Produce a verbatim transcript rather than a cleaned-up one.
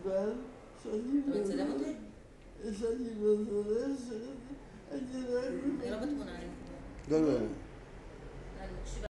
בגלל שאני... אתה מצלם אותי? שאני מזרשת, אני רק... אני לא בתמונה, אני... לא, לא.